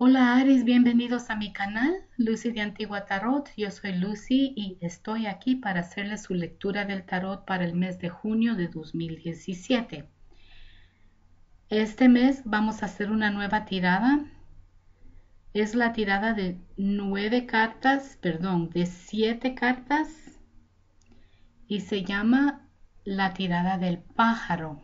Hola Aries, bienvenidos a mi canal, Lucy de Antigua Tarot. Yo soy Lucy y estoy aquí para hacerles su lectura del tarot para el mes de junio de 2017. Este mes vamos a hacer una nueva tirada. Es la tirada de 7 cartas y se llama la tirada del pájaro.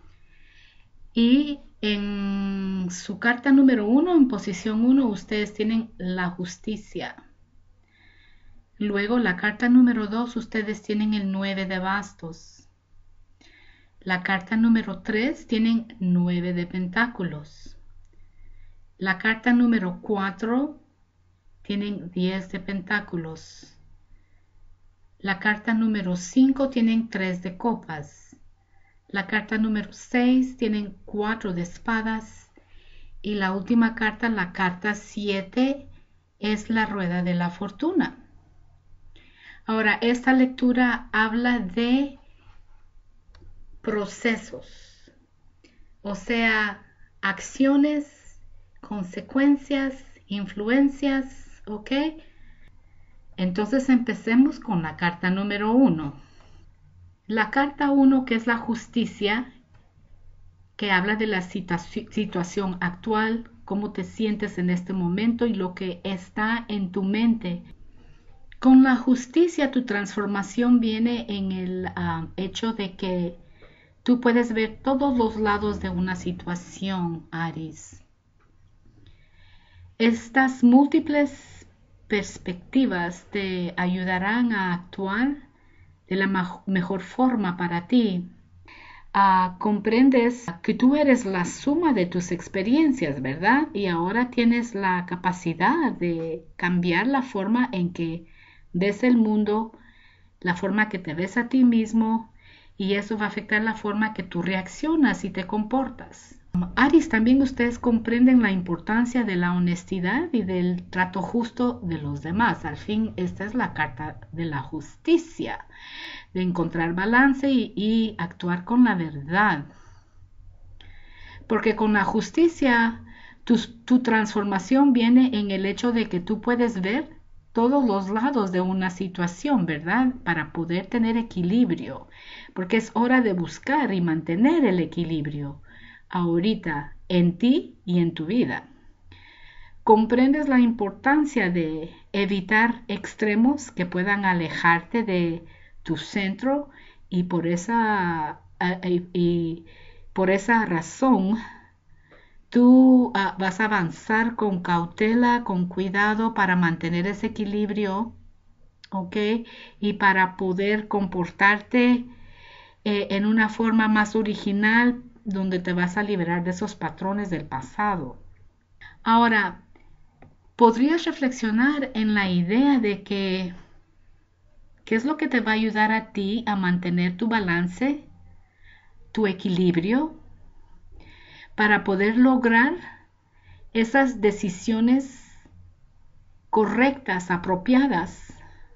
Y en su carta número 1, en posición 1, ustedes tienen la justicia. Luego la carta número 2, ustedes tienen el 9 de bastos. La carta número 3 tienen 9 de pentáculos. La carta número 4 tienen 10 de pentáculos. La carta número 5 tienen 3 de copas. La carta número 6 tienen 4 de espadas. Y la última carta, la carta 7, es la rueda de la fortuna. Ahora, esta lectura habla de procesos, o sea, acciones, consecuencias, influencias, ¿ok? Entonces empecemos con la carta número 1. La carta 1, que es la justicia, que habla de la situación actual, cómo te sientes en este momento y lo que está en tu mente. Con la justicia, tu transformación viene en el hecho de que tú puedes ver todos los lados de una situación, Aries. Estas múltiples perspectivas te ayudarán a actuar de la mejor forma para ti. Comprendes que tú eres la suma de tus experiencias, ¿verdad? Y ahora tienes la capacidad de cambiar la forma en que ves el mundo, la forma que te ves a ti mismo, y eso va a afectar la forma que tú reaccionas y te comportas. Aries, también ustedes comprenden la importancia de la honestidad y del trato justo de los demás. Al fin, esta es la carta de la justicia, de encontrar balance y actuar con la verdad. Porque con la justicia, tu transformación viene en el hecho de que tú puedes ver todos los lados de una situación, ¿verdad? Para poder tener equilibrio. Porque es hora de buscar y mantener el equilibrio ahorita en ti y en tu vida. Comprendes la importancia de evitar extremos que puedan alejarte de tu centro y por esa razón tú vas a avanzar con cautela, con cuidado para mantener ese equilibrio, ¿ok? Y para poder comportarte en una forma más original, donde te vas a liberar de esos patrones del pasado. Ahora, podrías reflexionar en la idea de que ¿qué es lo que te va a ayudar a ti a mantener tu balance, tu equilibrio, para poder lograr esas decisiones correctas, apropiadas?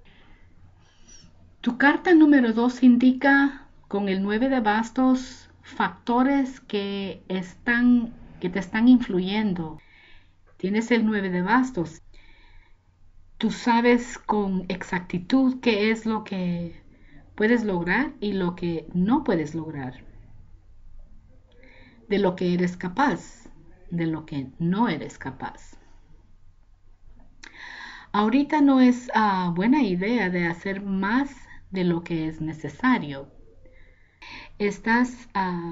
Tu carta número 2 indica con el 9 de bastos factores que te están influyendo. Tienes el 9 de bastos. Tú sabes con exactitud qué es lo que puedes lograr y lo que no puedes lograr. De lo que eres capaz, de lo que no eres capaz. Ahorita no es buena idea de hacer más de lo que es necesario. Estás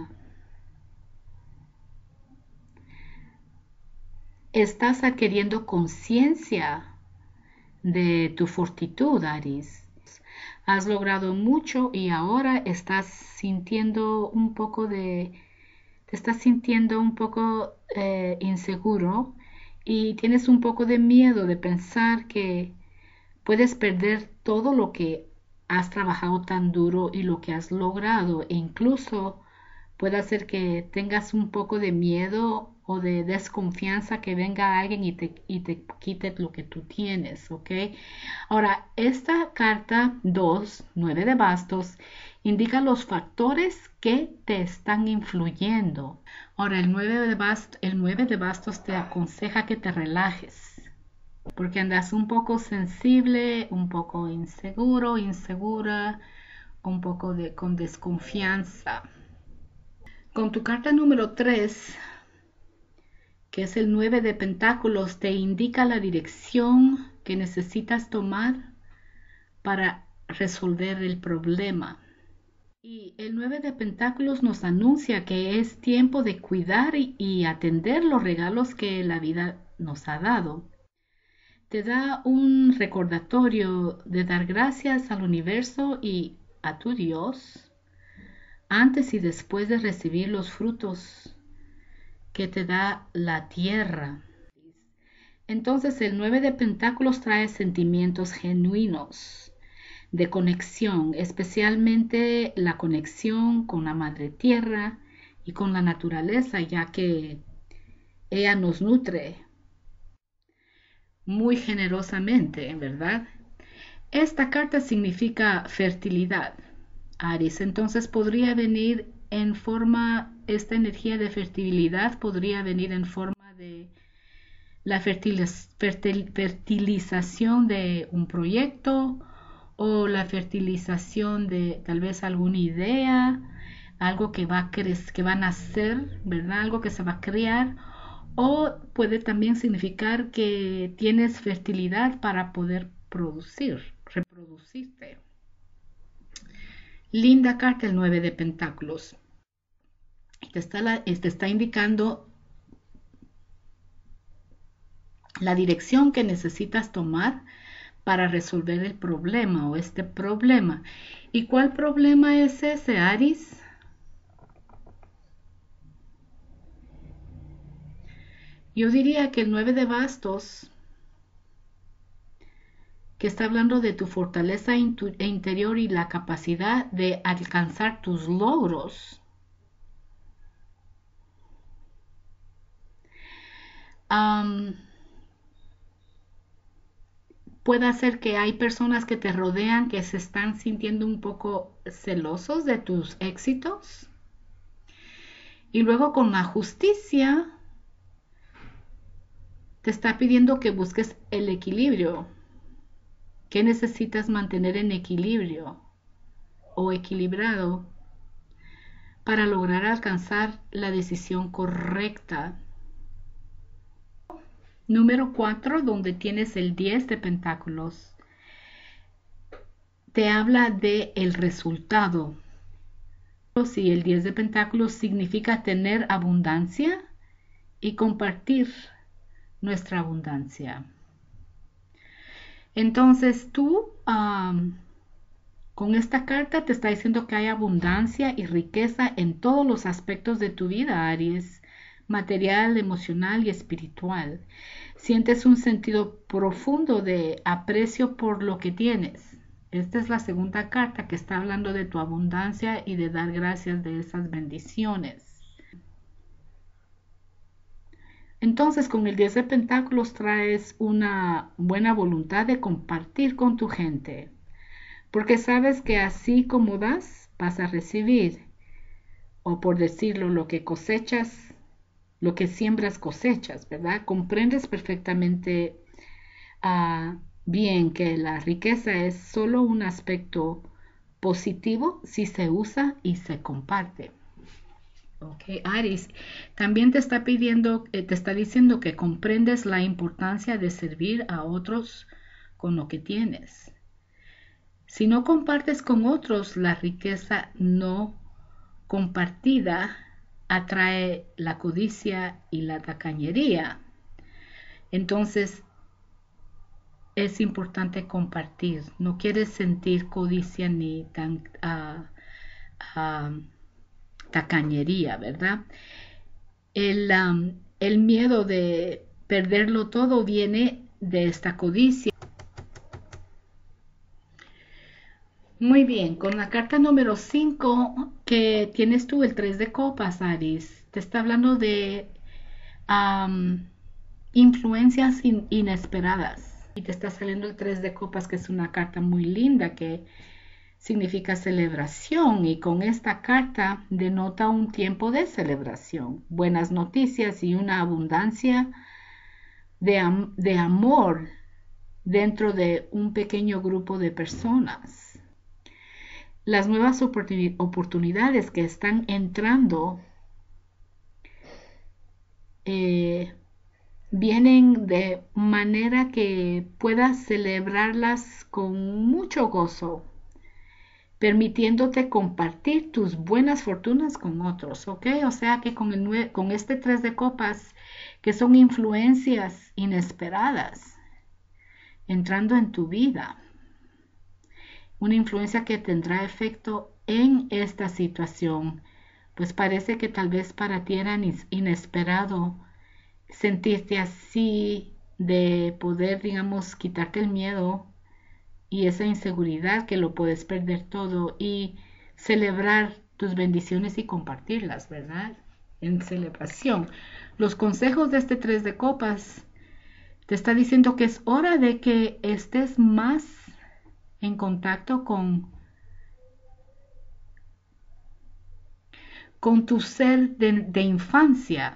adquiriendo conciencia de tu fortitud, Aries. Has logrado mucho y ahora te estás sintiendo un poco inseguro y tienes un poco de miedo de pensar que puedes perder todo lo que has trabajado tan duro y lo que has logrado, e incluso puede hacer que tengas un poco de miedo o de desconfianza que venga alguien y te quite lo que tú tienes, ¿ok? Ahora, esta carta 2, 9 de bastos, Indica los factores que te están influyendo. Ahora, el 9 de bastos te aconseja que te relajes, porque andas un poco sensible, un poco inseguro, insegura, un poco con desconfianza. Con tu carta número 3, que es el 9 de pentáculos, te indica la dirección que necesitas tomar para resolver el problema. Y el 9 de pentáculos nos anuncia que es tiempo de cuidar y atender los regalos que la vida nos ha dado. Te da un recordatorio de dar gracias al universo y a tu Dios antes y después de recibir los frutos que te da la tierra. Entonces el 9 de pentáculos trae sentimientos genuinos de conexión, especialmente la conexión con la madre tierra y con la naturaleza, ya que ella nos nutre muy generosamente, ¿verdad? Esta carta significa fertilidad, Aries. Entonces podría venir en forma, esta energía de fertilidad podría venir en forma de la fertilización de un proyecto o la fertilización de tal vez alguna idea, algo que va a nacer, ¿verdad? Algo que se va a crear, o puede también significar que tienes fertilidad para poder reproducirte. Linda carta el 9 de pentáculos. Te está indicando la dirección que necesitas tomar para resolver el problema o este problema. ¿Y cuál problema es ese, Aries? Yo diría que el 9 de bastos, que está hablando de tu fortaleza interior y la capacidad de alcanzar tus logros. Puede ser que hay personas que te rodean que se están sintiendo un poco celosos de tus éxitos. Y luego con la justicia te está pidiendo que busques el equilibrio. ¿Qué necesitas mantener en equilibrio o equilibrado para lograr alcanzar la decisión correcta? Número 4, donde tienes el 10 de pentáculos, te habla de el resultado. Si el 10 de pentáculos significa tener abundancia y compartir nuestra abundancia. Entonces tú con esta carta te está diciendo que hay abundancia y riqueza en todos los aspectos de tu vida, Aries, material, emocional y espiritual. Sientes un sentido profundo de aprecio por lo que tienes. Esta es la segunda carta que está hablando de tu abundancia y de dar gracias de esas bendiciones. Entonces con el 10 de pentáculos traes una buena voluntad de compartir con tu gente, porque sabes que así como das, vas a recibir, o por decirlo, lo que cosechas, lo que siembras cosechas, ¿verdad? Comprendes perfectamente bien que la riqueza es solo un aspecto positivo si se usa y se comparte. Ok, Aries, también te está diciendo que comprendes la importancia de servir a otros con lo que tienes. Si no compartes con otros, la riqueza no compartida atrae la codicia y la tacañería. Entonces, es importante compartir. No quieres sentir codicia ni tacañería, ¿verdad? El miedo de perderlo todo viene de esta codicia. Muy bien, con la carta número 5 que tienes tú, el 3 de copas, Aries, te está hablando de influencias inesperadas. Y te está saliendo el 3 de copas, que es una carta muy linda que significa celebración y con esta carta denota un tiempo de celebración, buenas noticias y una abundancia de amor dentro de un pequeño grupo de personas. Las nuevas oportunidades que están entrando vienen de manera que puedas celebrarlas con mucho gozo, permitiéndote compartir tus buenas fortunas con otros, ¿ok? O sea que con este 3 de copas, que son influencias inesperadas entrando en tu vida, una influencia que tendrá efecto en esta situación, pues parece que tal vez para ti era inesperado sentirte así, de poder, digamos, quitarte el miedo y esa inseguridad que lo puedes perder todo y celebrar tus bendiciones y compartirlas, ¿verdad? En celebración. Los consejos de este 3 de copas te está diciendo que es hora de que estés más en contacto con tu ser de infancia,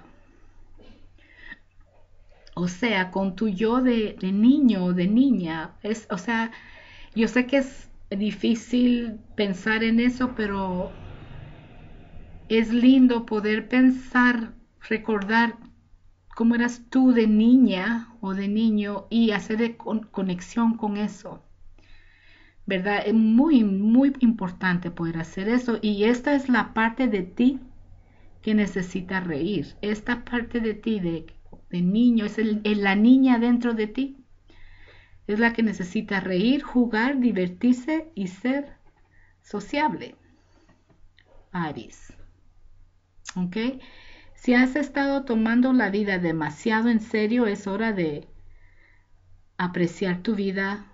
o sea, con tu yo de niño o de niña. O sea, yo sé que es difícil pensar en eso, pero es lindo poder pensar, recordar cómo eras tú de niña o de niño y hacer conexión con eso, ¿verdad? Es muy, muy importante poder hacer eso y esta es la parte de ti que necesita reír. Esta parte de ti de niño, es la niña dentro de ti. Es la que necesita reír, jugar, divertirse y ser sociable. Aries. ¿Ok? Si has estado tomando la vida demasiado en serio, es hora de apreciar tu vida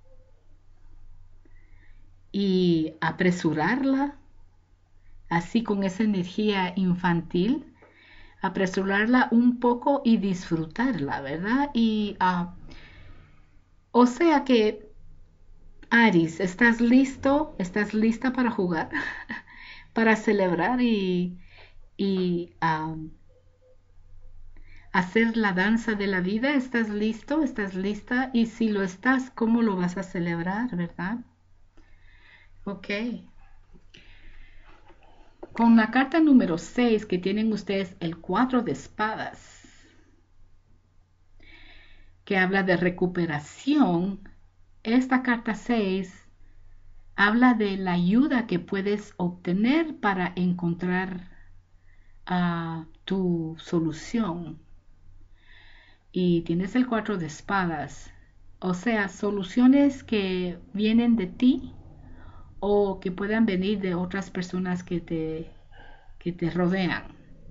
y apresurarla, así con esa energía infantil, apresurarla un poco y disfrutarla, ¿verdad? O sea que, Aries, ¿estás listo? ¿Estás lista para jugar? Para celebrar y hacer la danza de la vida. ¿Estás listo? ¿Estás lista? Y si lo estás, ¿cómo lo vas a celebrar, verdad? Ok. Con la carta número 6 que tienen ustedes, el 4 de espadas, que habla de recuperación, esta carta 6 habla de la ayuda que puedes obtener para encontrar tu solución. Y tienes el 4 de espadas, o sea, soluciones que vienen de ti o que puedan venir de otras personas que te rodean.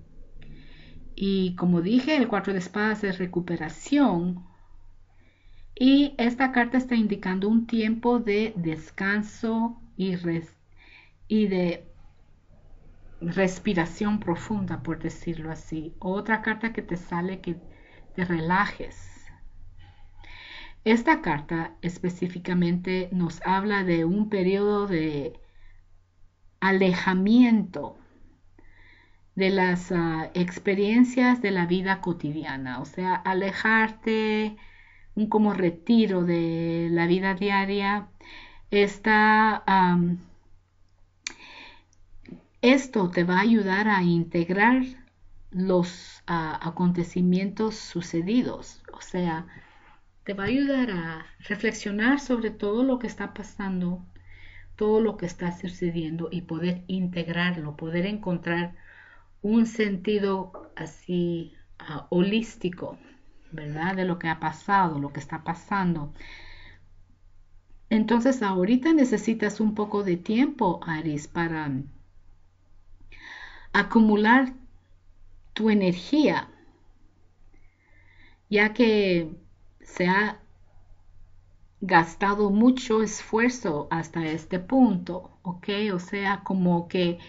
Y como dije, el 4 de espadas es recuperación. Y esta carta está indicando un tiempo de descanso y de respiración profunda, por decirlo así. Otra carta que te sale que te relajes. Esta carta específicamente nos habla de un periodo de alejamiento de las experiencias de la vida cotidiana, o sea, alejarte, un como retiro de la vida diaria. Esto te va a ayudar a integrar los acontecimientos sucedidos, o sea, te va a ayudar a reflexionar sobre todo lo que está pasando, todo lo que está sucediendo y poder integrarlo, poder encontrar un sentido así holístico, ¿verdad? De lo que ha pasado, lo que está pasando. Entonces ahorita necesitas un poco de tiempo, Aries, para acumular tu energía, ya que se ha gastado mucho esfuerzo hasta este punto, ¿ok? O sea, como que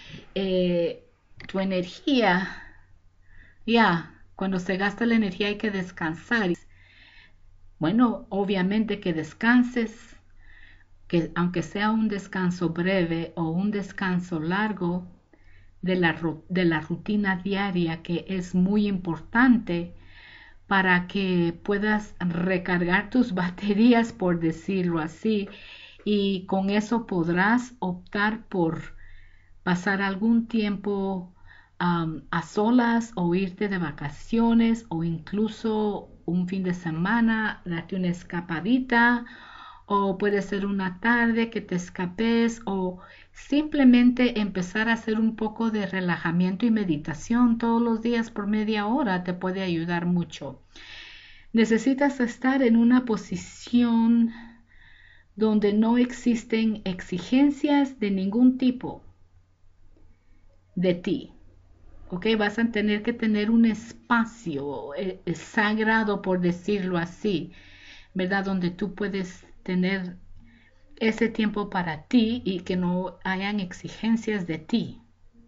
tu energía, cuando se gasta la energía hay que descansar. Bueno, obviamente que descanses, que aunque sea un descanso breve o un descanso largo de la rutina diaria, que es muy importante para que puedas recargar tus baterías, por decirlo así, y con eso podrás optar por pasar algún tiempo a solas o irte de vacaciones o incluso un fin de semana, darte una escapadita o puede ser una tarde que te escapes o simplemente empezar a hacer un poco de relajamiento y meditación todos los días por media hora te puede ayudar mucho. Necesitas estar en una posición donde no existen exigencias de ningún tipo de ti. ¿Ok? Vas a tener que tener un espacio sagrado, por decirlo así, ¿verdad? Donde tú puedes tener ese tiempo para ti y que no hayan exigencias de ti.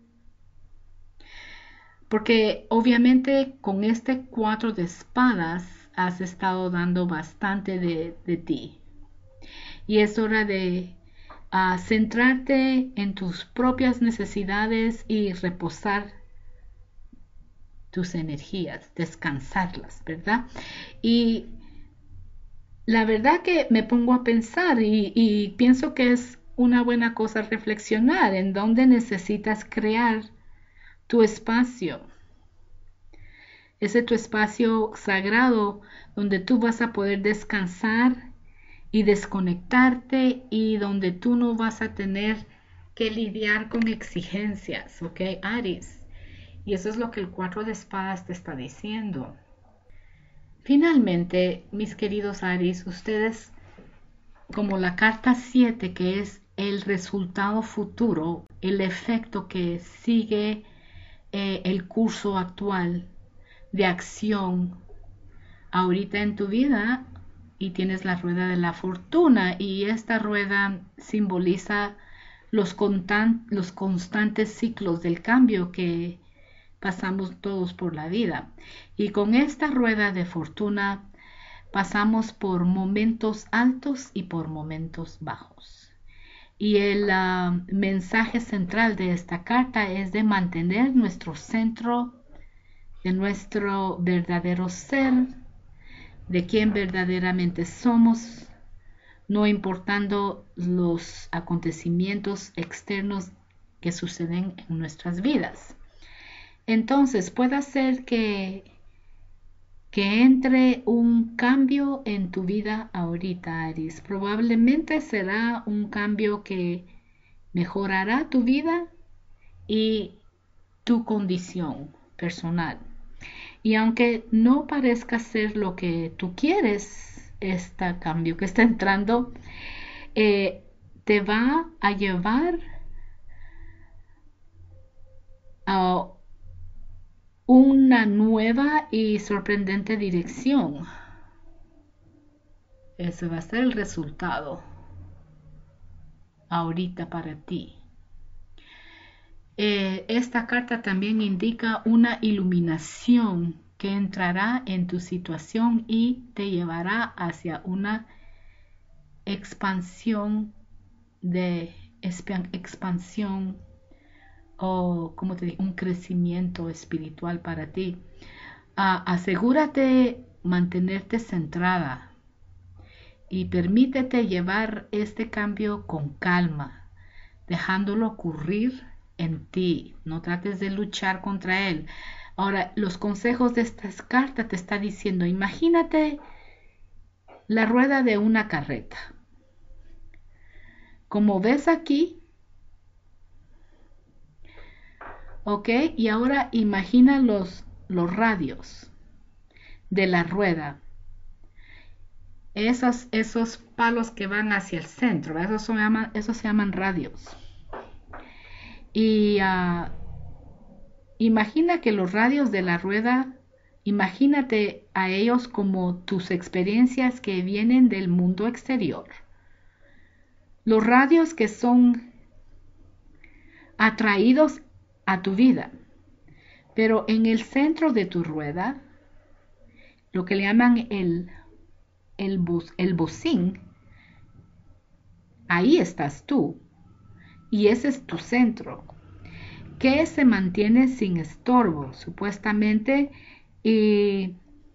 Porque obviamente con este 4 de espadas has estado dando bastante de ti. Y es hora de centrarte en tus propias necesidades y reposar tus energías, descansarlas, ¿verdad? Y la verdad que me pongo a pensar y pienso que es una buena cosa reflexionar en dónde necesitas crear tu espacio. Ese tu espacio sagrado donde tú vas a poder descansar y desconectarte y donde tú no vas a tener que lidiar con exigencias, ¿ok, Aries? Y eso es lo que el 4 de espadas te está diciendo. Finalmente, mis queridos Aries, ustedes, como la carta 7, que es el resultado futuro, el efecto que sigue el curso actual de acción ahorita en tu vida, y tienes la rueda de la fortuna, y esta rueda simboliza los constantes ciclos del cambio que pasamos todos por la vida. Y con esta rueda de fortuna pasamos por momentos altos y por momentos bajos. Y el mensaje central de esta carta es de mantener nuestro centro de nuestro verdadero ser, de quién verdaderamente somos, no importando los acontecimientos externos que suceden en nuestras vidas. Entonces puede ser que entre un cambio en tu vida ahorita, Aries. Probablemente será un cambio que mejorará tu vida y tu condición personal. Y aunque no parezca ser lo que tú quieres, este cambio que está entrando te va a llevar a una nueva y sorprendente dirección. Ese va a ser el resultado ahorita para ti. Esta carta también indica una iluminación que entrará en tu situación y te llevará hacia una expansión o, como te digo, un crecimiento espiritual para ti. Asegúrate mantenerte centrada y permítete llevar este cambio con calma, dejándolo ocurrir en ti. No trates de luchar contra él. Ahora, los consejos de estas cartas te está diciendo, imagínate la rueda de una carreta. Como ves aquí, ¿ok? Y ahora imagina los radios de la rueda. Esos palos que van hacia el centro, esos se llaman radios. Y imagina que los radios de la rueda, imagínate a ellos como tus experiencias que vienen del mundo exterior. Los radios que son atraídos a tu vida. Pero en el centro de tu rueda, lo que le llaman el bocín, ahí estás tú. Y ese es tu centro, que se mantiene sin estorbo, supuestamente, y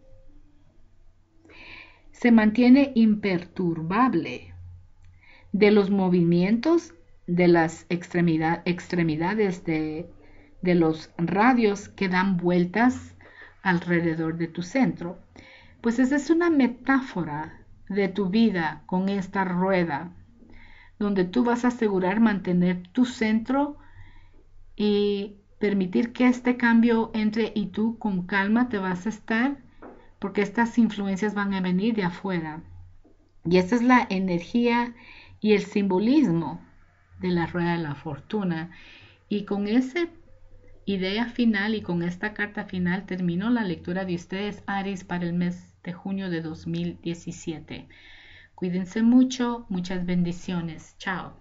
se mantiene imperturbable de los movimientos de las extremidades de los radios que dan vueltas alrededor de tu centro. Pues esa es una metáfora de tu vida con esta rueda, donde tú vas a asegurar mantener tu centro y permitir que este cambio entre y tú con calma te vas a estar, porque estas influencias van a venir de afuera. Y esa es la energía y el simbolismo de la rueda de la fortuna. Y con esa idea final y con esta carta final termino la lectura de ustedes, Aries, para el mes de junio de 2017. Cuídense mucho, muchas bendiciones. Chao.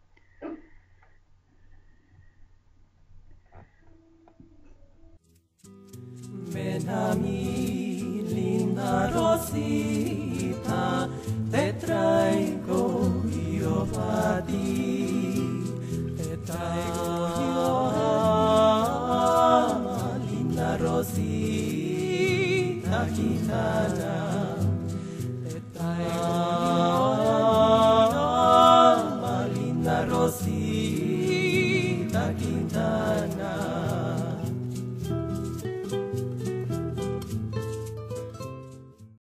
Ven a mí, linda Rosita, te traigo yo a ti.